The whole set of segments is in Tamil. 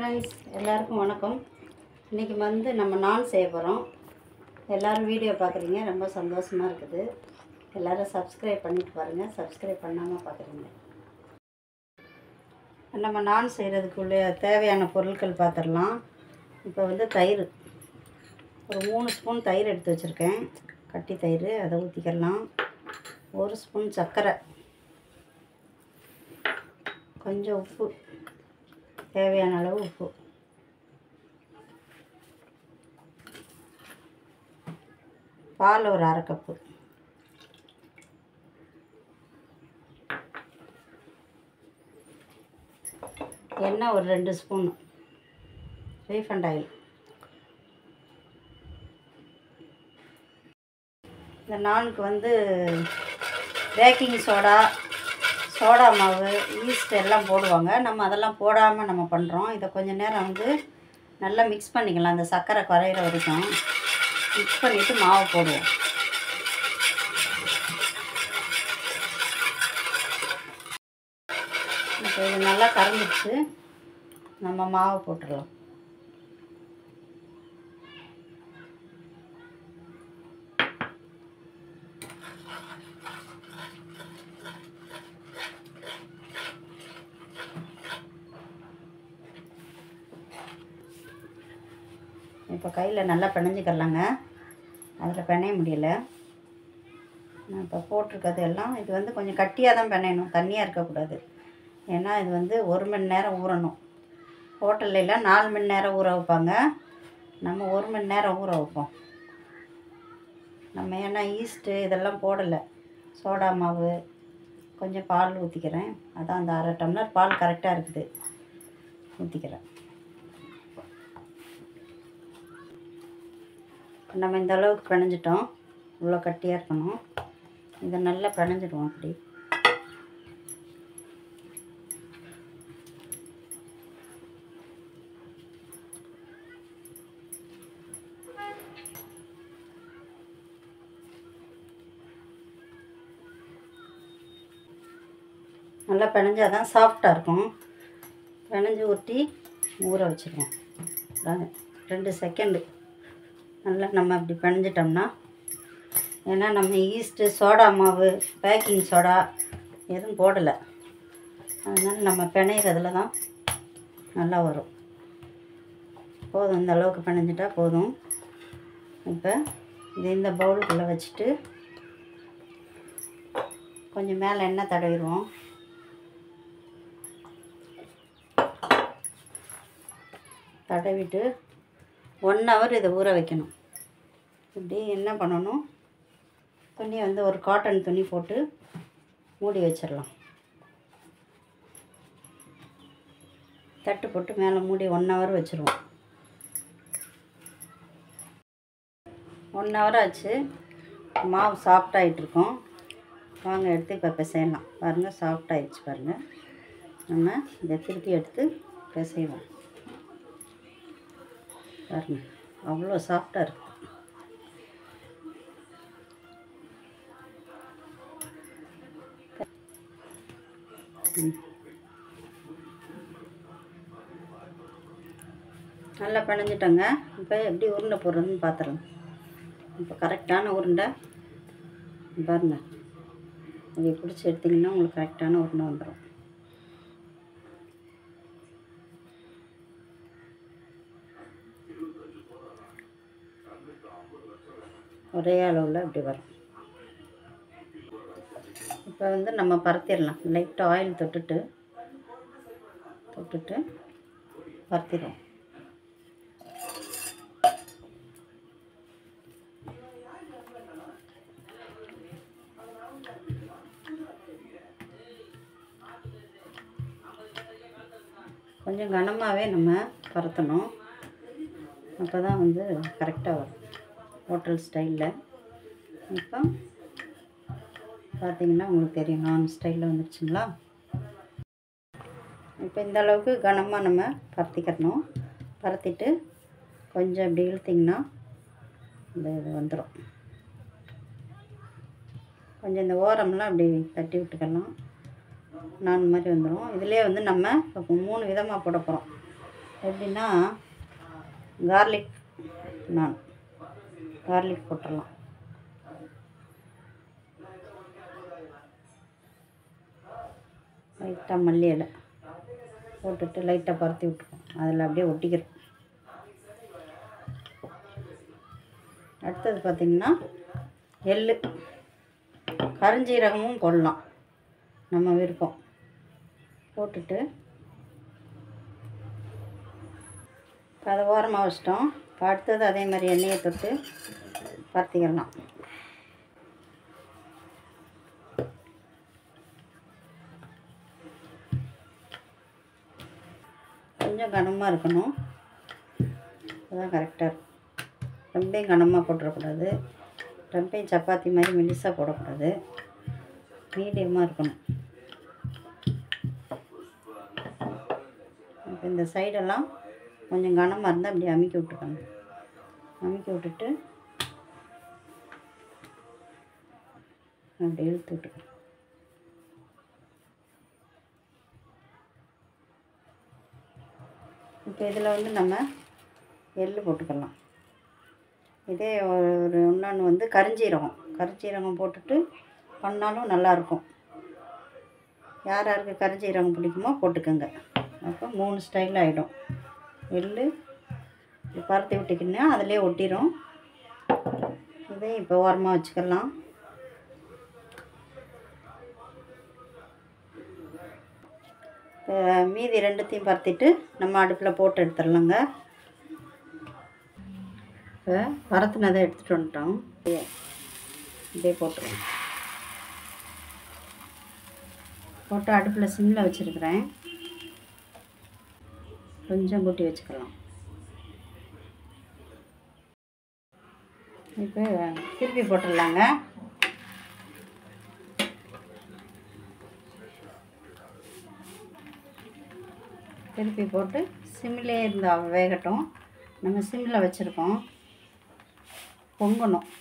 ஃப்ரெண்ட்ஸ் எல்லாருக்கும் வணக்கம். இன்றைக்கி வந்து நம்ம நான் செய்ய போகிறோம். எல்லோரும் வீடியோ பார்க்குறீங்க, ரொம்ப சந்தோஷமாக இருக்குது. எல்லோரும் சப்ஸ்கிரைப் பண்ணிட்டு பாருங்கள், சப்ஸ்கிரைப் பண்ணாமல் பார்க்குறீங்க. நம்ம நான் செய்கிறதுக்குள்ளே தேவையான பொருட்கள் பார்த்துடலாம். இப்போ வந்து தயிர், ஒரு 3 ஸ்பூன் தயிர் எடுத்து வச்சுருக்கேன், கட்டி தயிர். அதை ஊற்றிக்கலாம். 1 ஸ்பூன் சர்க்கரை, கொஞ்சம் உப்பு, தேவையான அளவு உப்பு, பால் ஒரு 1/2 கப்பு, எண்ணெய் ஒரு 2 ஸ்பூன், ரீஃபண்ட் ஆயில். இந்த நானுக்கு வந்து பேக்கிங் சோடா, சோடா மாவு, ஈஸ்ட் எல்லாம் போடுவாங்க. நம்ம அதெல்லாம் போடாமல் நம்ம பண்ணுறோம். இதை கொஞ்சம் நேரம் வந்து நல்லா மிக்ஸ் பண்ணிக்கலாம், அந்த சர்க்கரை குறையிற வரைக்கும் மிக்ஸ் பண்ணிவிட்டு மாவு போடுவோம். இப்போ இது நல்லா கரைஞ்சிடுச்சு, நம்ம மாவு போட்டுடலாம். இப்போ கையில் நல்லா பிணைஞ்சிக்கலாங்க, அதில் பிணைய முடியலை. நான் இப்போ போட்டிருக்கிறது எல்லாம் இது வந்து கொஞ்சம் கட்டியாக தான் பிணையணும், தண்ணியாக இருக்கக்கூடாது. ஏன்னா இது வந்து 1 மணி நேரம் ஊறணும். ஹோட்டல்லாம் 4 மணி நேரம் ஊற வைப்பாங்க, நம்ம 1 மணி நேரம் ஊற வைப்போம். நம்ம ஏன்னா ஈஸ்ட்டு இதெல்லாம் போடலை, சோடா மாவு, கொஞ்சம் பால் ஊற்றிக்கிறேன். அதான் அந்த 1/2 டம்ளர் பால் கரெக்டாக இருக்குது, ஊற்றிக்கிறேன். நம்ம இந்த அளவுக்கு பிணைஞ்சிட்டோம், இவ்வளோ கட்டியாக இருக்கணும். இதை நல்லா பிணைஞ்சிடுவோம். அப்படி நல்லா பிணைஞ்சால் தான் சாஃப்டாக இருக்கும். பிணைஞ்சி ஊற்றி ஊற வச்சுருவோம். 2 செகண்டு நல்லா நம்ம இப்படி பிணைஞ்சிட்டோம்னா, ஏன்னா நம்ம ஈஸ்ட்டு, சோடா மாவு, பேக்கிங் சோடா எதுவும் போடலை, அதனால் நம்ம பிணையிறதுல தான் நல்லா வரும். போதும், இந்த அளவுக்கு பிணைஞ்சிட்டா போதும். இப்போ இந்த பவுலுக்குள்ளே வச்சுட்டு கொஞ்சம் மேலே எண்ணெய் தடவிடுவோம். தடவிட்டு 1 ஹவர் இதை ஊற வைக்கணும். இப்படி என்ன பண்ணணும், துணி வந்து ஒரு காட்டன் துணி போட்டு மூடி வச்சிடலாம். தட்டு போட்டு மேலே மூடி 1 ஹவர் வச்சுருவோம். 1 ஹவர் ஆச்சு, மாவு சாஃப்டாகிட்ருக்கோம். வாங்க எடுத்து இப்போ பிசையலாம். பாருங்கள், சாஃப்டாகிடுச்சு பாருங்கள். நம்ம இதை திருப்பி எடுத்து பிசைவோம். பாருங்கள், அவ்வளோ சாஃப்டாக இருக்குது. நல்லா பிணைஞ்சிட்டோங்க. இப்போ எப்படி உருண்டை போடுறதுன்னு பார்த்துடலாம். இப்போ கரெக்டான உருண்டை பாருங்கள், இதை பிடிச்சி எடுத்திங்கன்னா உங்களுக்கு கரெக்டான உருண்டை வந்துடும். ஒரே அளவில் அப்படி வரும். இப்போ வந்து நம்ம பரத்திடலாம். லைட்டாக ஆயில் தொட்டுட்டு பரத்திடுவோம். கொஞ்சம் கனமாகவே நம்ம பரத்தணும், அப்போ தான் வந்து கரெக்டாக வரும், ஹோட்டல் ஸ்டைலில். இப்போ பார்த்தீங்கன்னா உங்களுக்கு தெரியும், நான் ஸ்டைலில் வந்துடுச்சுங்களா. இப்போ இந்த அளவுக்கு கனமாக நம்ம பரத்திக்கணும். பரத்திட்டு கொஞ்சம் இப்படி இழுத்திங்கன்னா இந்த இது வந்துடும். கொஞ்சம் இந்த ஓரம்லாம் அப்படி தட்டி விட்டுக்கலாம். நான் மாதிரி வந்துடும். இதிலே வந்து நம்ம இப்போ 3 விதமாக போட போகிறோம். எப்படின்னா கார்லிக் நான் கார்லிக் போட்டுடலாம். லைட்டாக மல்லி இலை போட்டுட்டு லைட்டாக பருத்தி விட்டுருக்கோம். அதில் அப்படியே ஒட்டிக்கிறோம். அடுத்தது பார்த்திங்கன்னா எள்ளு, கருஞ்சீரகமும் போடலாம், நம்ம விருப்பம். போட்டுட்டு அதை ஓரமாக வச்சிட்டோம். இப்போ அடுத்தது அதே மாதிரி எண்ணெயை தொட்டு பருத்திக்கலாம். கொஞ்சம் கனமாக இருக்கணும், அதுதான் கரெக்டாக இருக்கும். ரொம்பையும் கனமாக போட்டுறக்கூடாது, ரொம்பையும் சப்பாத்தி மாதிரி மெலிசாக போடக்கூடாது, மீடியமாக இருக்கணும். இப்போ இந்த சைடெல்லாம் கொஞ்சம் கனமாக இருந்தால் அப்படி அமுக்கி விட்டுக்கணும். அமுக்கி விட்டுட்டு அப்படி இழுத்து விட்டுக்கணும். இப்போ இதில் வந்து நம்ம எள்ளு போட்டுக்கலாம். இதே ஒரு இன்னொன்று வந்து கரிஞ்சீரகம் போட்டுட்டு பண்ணாலும் நல்லாயிருக்கும். யார் யாருக்கு கரிஞ்சீரகம் பிடிக்குமோ போட்டுக்கோங்க. அப்போ 3 ஸ்டைலில் ஆகிடும். எள்ளு பருத்தி விட்டுக்கின்னா அதிலே ஒட்டிடும். இதே இப்போ ஓரமாக வச்சுக்கலாம். மீதி 2த்தையும் பருத்திட்டு நம்ம அடுப்பில் போட்டு எடுத்துடலாங்க. இப்போ பருத்தினதை எடுத்துகிட்டு வந்துட்டோம். இப்படியே போட்டுருவோம். போட்டு அடுப்பில் சிம்மில் வச்சுருக்கிறேன். கொஞ்சம் கூட்டி வச்சுக்கலாம். இப்போ திருப்பி போட்டுடலாங்க. திருப்பி போட்டு சிம்மிலே இருந்தால் வேகட்டும். நம்ம சிம்மில் வச்சுருக்கோம், பொங்கணும்.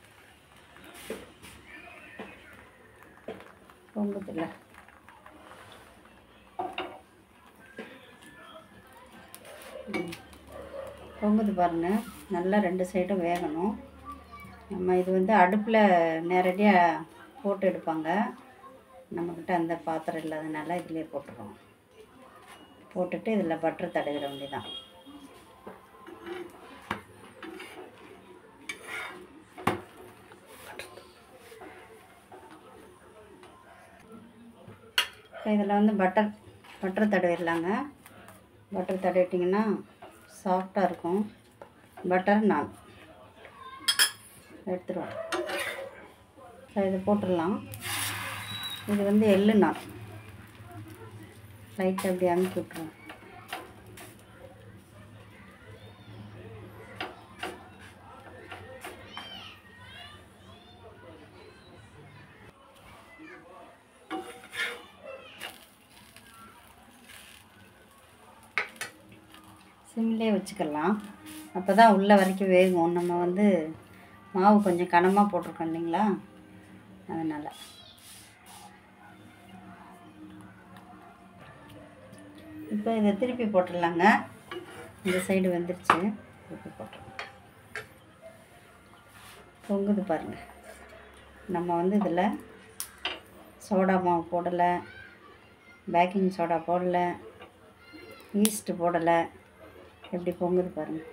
பொங்குதில்ல, பொங்குது பாருங்கள். நல்லா 2 சைடும் வேகணும். நம்ம இது வந்து அடுப்பில் நேரடியாக போட்டு எடுப்பாங்க. நம்மக்கிட்ட அந்த பாத்திரம் இல்லாதனால இதிலே போட்டுருவோம். போட்டுட்டு இதில் பட்டர் தடவிட வேண்டியதான். இதில் வந்து பட்டர் தடவிடலாங்க. பட்டர் தடவிட்டிங்கன்னா சாஃப்டாக இருக்கும். பட்டர் நான் எடுத்துருவோம். இதை போட்டுடலாம். இது வந்து எள்ளு நான் லைட்டாக அப்படி அமுக்கி விட்டுருவோம். சிம்லேயே வச்சுக்கலாம். அப்போ தான் உள்ள வரைக்கும் வேகும். நம்ம வந்து மாவு கொஞ்சம் கனமாக போட்டிருக்கோம் இல்லைங்களா, அதனால். இப்போ இதை திருப்பி போட்டுடலாங்க. இந்த சைடு வந்துருச்சு, திருப்பி போட்டுடலாம். பொங்குது பாருங்கள். நம்ம வந்து இதில் சோடா மாவு போடலை, பேக்கிங் சோடா போடலை, ஈஸ்ட்டு போடலை. எப்படி பொங்குது பாருங்கள்.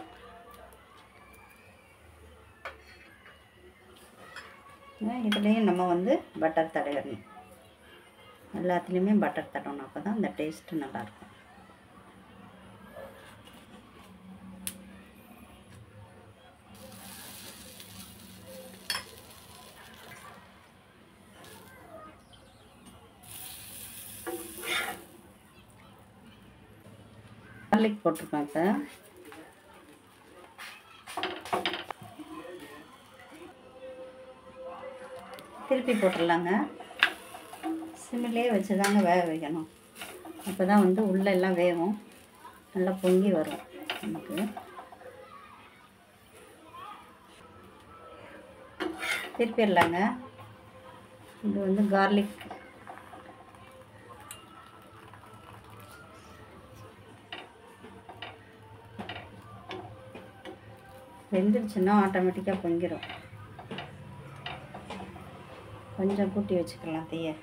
இதுலேயும் நம்ம வந்து பட்டர் தடவிடணும். எல்லாத்துலேயுமே பட்டர் தடவணும். அப்போ தான் அந்த டேஸ்ட்டு நல்லாயிருக்கும். கார்லிக் போட்டிருக்கோம். இப்போ திருப்பி போட்டுடலாங்க. சிம்மிலே வச்சு தாங்க வேக வைக்கணும். அப்போ தான் வந்து உள்ளே எல்லாம் வேகும், நல்லா பொங்கி வரும் நமக்கு. திருப்பிடலாங்க. இது வந்து கார்லிக் வெந்துடுச்சுன்னா ஆட்டோமேட்டிக்காக பொங்கிடும். கொஞ்சம் கூட்டி வச்சுக்கலாம் தீயை.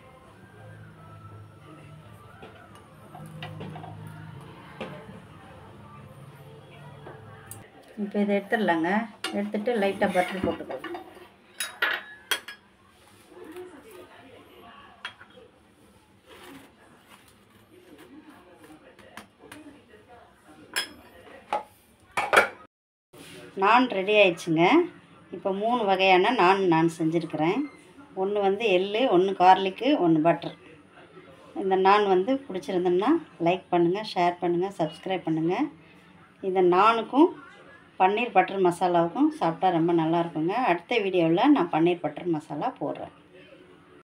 இப்போ இதை எடுத்துடலாங்க. எடுத்துட்டு லைட்டாக பட்டர் போட்டுக்கலாம். நான் ரெடி ஆயிடுச்சுங்க. இப்போ 3 வகையான நான் செஞ்சுருக்கிறேன். ஒன்று வந்து எள்ளு, ஒன்று கார்லிக்கு, ஒன்று பட்டர். இந்த நான் வந்து பிடிச்சிருந்ததுன்னா லைக் பண்ணுங்கள், ஷேர் பண்ணுங்கள், சப்ஸ்கிரைப் பண்ணுங்கள். இந்த நானுக்கும் பன்னீர் பட்டர் மசாலாவுக்கும் சாப்பிட்டா ரொம்ப நல்லாயிருக்குங்க. அடுத்த வீடியோவில் நான் பன்னீர் பட்டர் மசாலா போடுறேன்.